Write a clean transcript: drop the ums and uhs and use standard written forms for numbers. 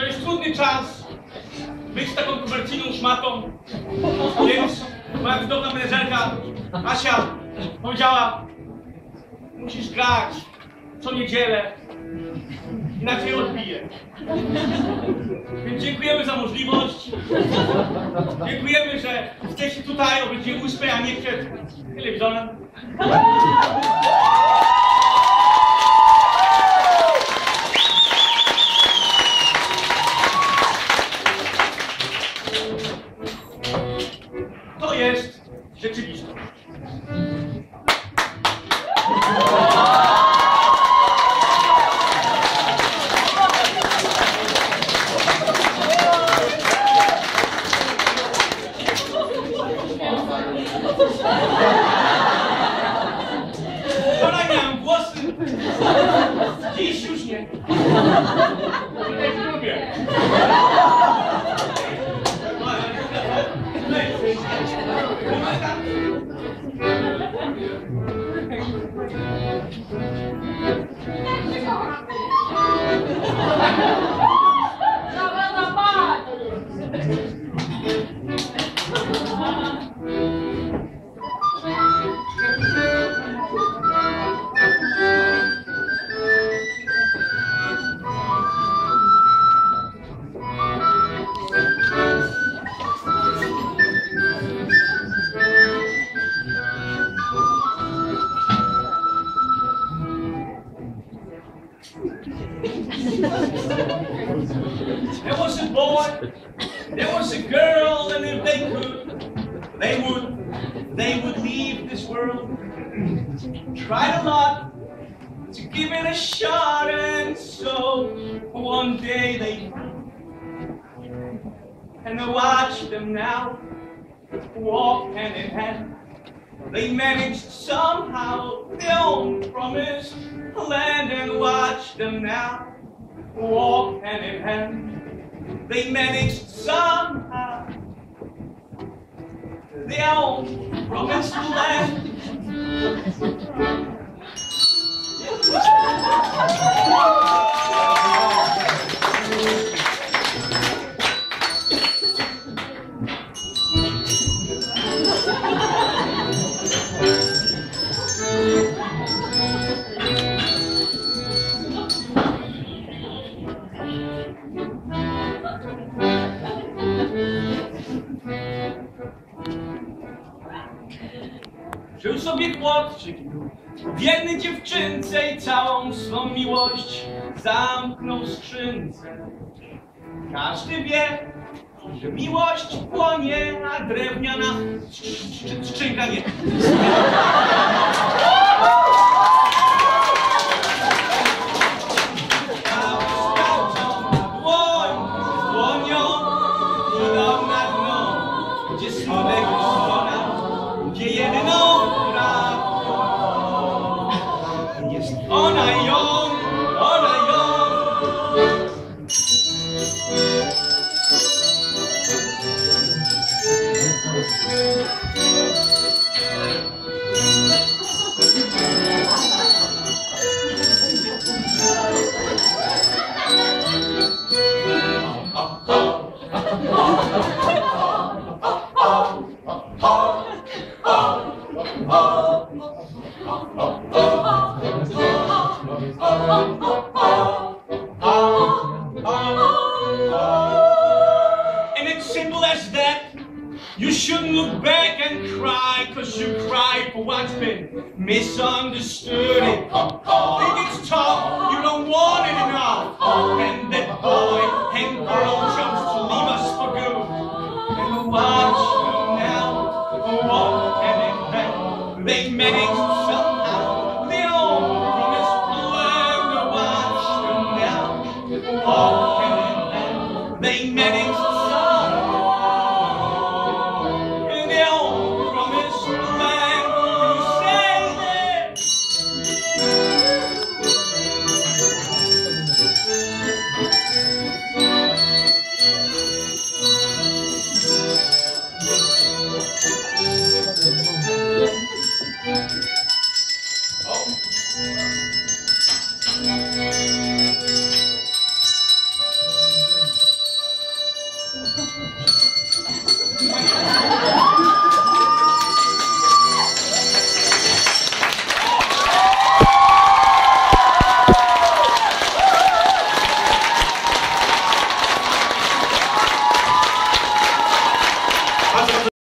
To jest trudny czas być taką komercyjną szmatą, więc moja cudowna menedżerka Asia powiedziała: musisz grać co niedzielę, inaczej odbiję. Więc dziękujemy za możliwość. Dziękujemy, że jesteście tutaj o godzinie 8, a nie przed telewizorem. To jest rzeczywistość. Wczoraj miałem włosy, dziś już nie. Tak lubię. There was a boy, there was a girl, and if they could, they would leave this world. Tried a lot to give it a shot, and so one day they and I watch them now walk hand in hand. They managed somehow their own promised land, and watch them now walk hand in hand. They managed somehow their own promised land. Żył sobie chłopczyk, wierny dziewczynce, i całą swą miłość zamknął w skrzynce. Każdy wie, że miłość płonie, a drewniana skrzynka nie. And it's simple as that. You shouldn't look back and cry, 'cause you cried for what's been misunderstood. Think it's tough, you don't want it enough, and that boy and girl jumps to leave us for good. And watch them now walk hand in hand. They managed somehow their own promised land. Watch them now walk hand in hand. They managed